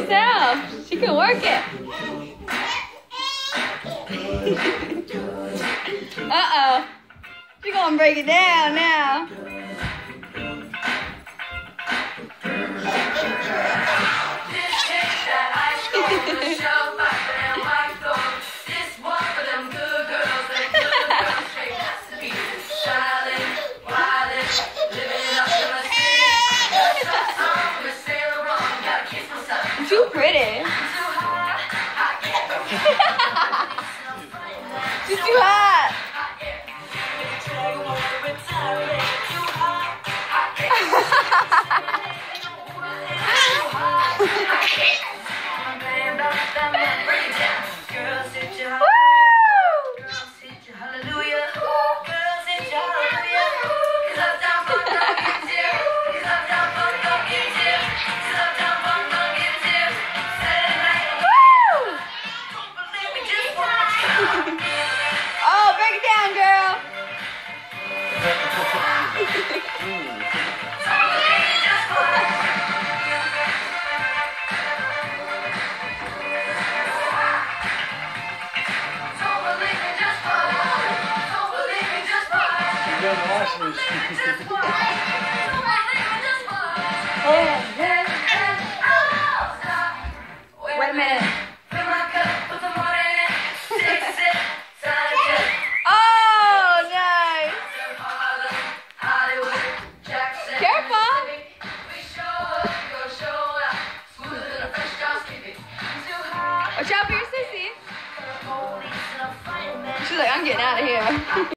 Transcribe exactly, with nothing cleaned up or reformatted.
herself. She can work it. Uh-oh. She's gonna break it down now. Too pretty. She's too hot. Oh, break it down, girl. Wait a minute. Watch out for your sissy. She's like, I'm getting out of here.